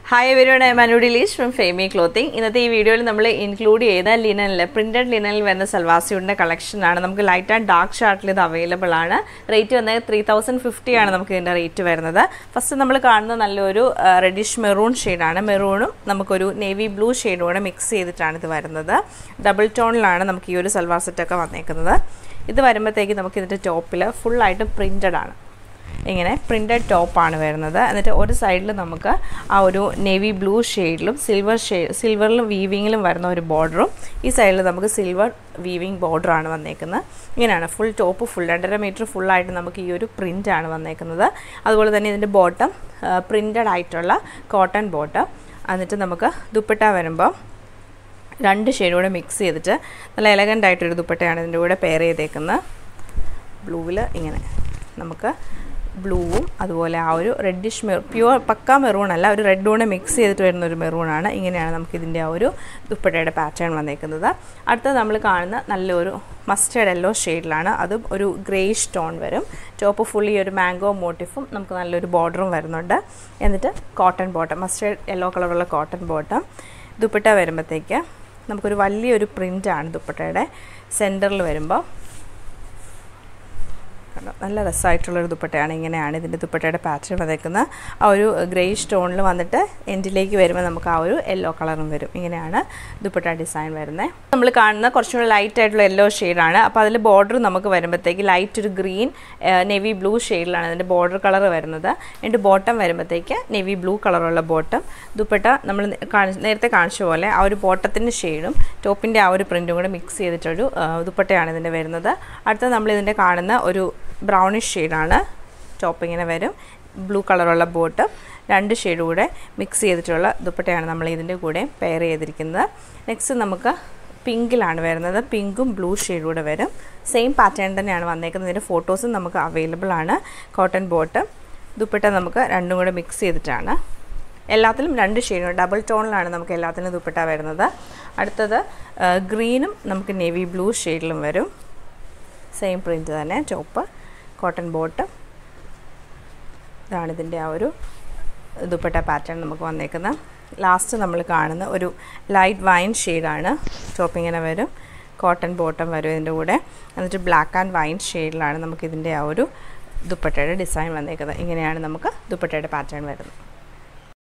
Hi everyone, I am Anudilish from Fayme Clothing. In this video, we will include linen, printed linen and salwar suit collection. We have light and dark chart available. Rate is 3050 rate. First, we will see a reddish maroon shade. Maroon is navy blue shade mix. Double tone is salwar set. This is top full item printed. Printed top and one side navy blue shade silver weaving border this side silver weaving border full top full under meter full item print bottom printed cotton bottom and dupatta രണ്ട് ഷെയ്ഡോടെ mix ചെയ്തിട്ട് നല്ല elegant ആയിട്ട് ഒരു ദുപ്പട്ടയാണ് ഇതിന്റെ കൂടെ pair ചെയ്തേക്കുന്നത് ബ്ലൂവിൽ ഇങ്ങനെ നമുക്ക് ബ്ലൂവും അതുപോലെ ആ ഒരു റെഡിഷ് പ്യൂർ പക്ക മെറൂൺ അല്ല ഒരു റെഡ് ഓണെ മിക്സ് ചെയ്തിട്ട് വരുന്ന ഒരു മെറൂൺ ആണ് ഇങ്ങനെയാണ് നമുക്ക് ഇതിന്റെ ആ ഒരു ദുപ്പട്ടയുടെ പാറ്റേൺ വന്നേക്കുന്നത് അടുത്ത നമ്മൾ കാണുന്ന നല്ലൊരു മസ്റ്റർഡ് യെല്ലോ ഷെയ്ഡിലാണ് അത് ഒരു ഗ്രേയിഷ് ടോൺ വരും ടോപ്പ് ഫുള്ളി ഒരു മാംഗോ മോട്ടീഫും നമുക്ക് നല്ലൊരു ബോർഡറും വരുന്നുണ്ട് എന്നിട്ട് കോട്ടൺ ബോട്ടം മസ്റ്റർഡ് യെല്ലോ കളറുള്ള കോട്ടൺ ബോട്ടം ദുപ്പട്ട വരുമ്പോഴത്തേക്ക് നമുക്കൊരു വലിയൊരു പ്രിന്റ് ആണ് ദുപ്പട്ടയുടെ സെന്ററിൽ വരുമ്പോൾ നല്ല രസമായിട്ടുള്ള ഒരു ദുപ്പട്ടയാണ് ഇങ്ങനെയാണ് ഇതിന്റെ ദുപ്പട്ടയുടെ പാറ്റേൺ വന്നേക്കുന്നത് ആ ഒരു ഗ്രേയിഷ് ടോണിൽ വന്നിട്ട് എൻഡിലേക്ക് വരുമ്പോൾ നമുക്ക് ആ ഒരു യെല്ലോ കളറും വരും ഇങ്ങനെയാണ് ദുപ്പട്ട ഡിസൈൻ വരുന്നത് നമ്മൾ കാണുന്ന കുറച്ചുകൂടി ലൈറ്റ് ആയിട്ടുള്ള യെല്ലോ ഷെയ്ഡ് ആണ് അപ്പോൾ അതിലെ ബോർഡർ നമുക്ക് വരുമ്പോഴത്തേക്ക് ലൈറ്റ് ഒരു ഗ്രീൻ നേവി ബ്ലൂ ഷെയ്ഡിലാണ് അതിന്റെ ബോർഡർ കളർ വരുന്നത് എന്നിട്ട് ബോട്ടം വരുമ്പോഴത്തേക്ക് നേവി ബ്ലൂ കളറുള്ള ബോട്ടം ദുപ്പട്ട നമ്മൾ നേരത്തെ കാണിച്ച പോലെ ആ ഒരു ബോട്ടത്തിന്റെ ഷെയ്ഡും ടോപ്പിന്റെ ആ ഒരു പ്രിന്റും കൂടെ മിക്സ് ചെയ്തിട്ടൊരു ദുപ്പട്ടയാണ് ഇതിന്റെ വരുന്നത് അടുത്ത നമ്മൾ ഇതിന്റെ കാണുന്ന ഒരു brownish shade ആണ് ടോപ്പ് ഇങ്ങനെ വരും ബ്ലൂ കളറുള്ള ബോട്ടം രണ്ട് ഷെയ്ഡ് കൂടെ മിക്സ് ചെയ്തിട്ടുള്ള ദുപ്പട്ടയാണ് നമ്മൾ ഇതിന്റെ കൂടെ പെയർ ചെയ്തിരിക്കുന്നത് നെക്സ്റ്റ് നമുക്ക് പിങ്കിലാണ് വരുന്നത് പിങ്കും ബ്ലൂ ഷെയ്ഡ് കൂടെ വരും സെയിം പാറ്റേൺ തന്നെയാണ് വന്നേക്കുന്നത് ഇതിന്റെ ഫോട്ടോസും നമുക്ക് അവൈലബിൾ ആണ് കോട്ടൺ ബോട്ടം ദുപ്പട്ട നമുക്ക് രണ്ടും കൂടെ മിക്സ് ചെയ്തിട്ടാണ് എല്ലാത്തിലും രണ്ട് ഷെയ്ഡ് ഡബിൾ ടോണിലാണ് നമുക്ക് എല്ലാത്തിനും ദുപ്പട്ട വരുന്നത് അടുത്തത് ഗ്രീനും നമുക്ക് നേവി ബ്ലൂ ഷെയ്ഡിലും വരും സെയിം പ്രിന്റ് തന്നെ ടോപ്പ് കോട്ടൺ ബോട്ടം ഇതാണ് ഇതിന്റെ ആ ഒരു ദുപ്പട്ട പാറ്റേൺ നമുക്ക് വന്നേക്കുന്നത് ലാസ്റ്റ് നമ്മൾ കാണുന്ന ഒരു ലൈറ്റ് വൈൻ ഷെയ്ഡ് ആണ് ടോപ്പ് ഇങ്ങനെ വരും കോട്ടൺ ബോട്ടം വരും ഇതിന്റെ കൂടെ എന്നിട്ട് ബ്ലാക്ക് ആൻഡ് വൈൻ ഷെയ്ഡിലാണ് നമുക്ക് ഇതിന്റെ ആ ഒരു ദുപ്പട്ടയുടെ ഡിസൈൻ വന്നേക്കുന്നത് ഇങ്ങനെയാണ് നമുക്ക് ദുപ്പട്ടയുടെ പാറ്റേൺ വരുന്നത്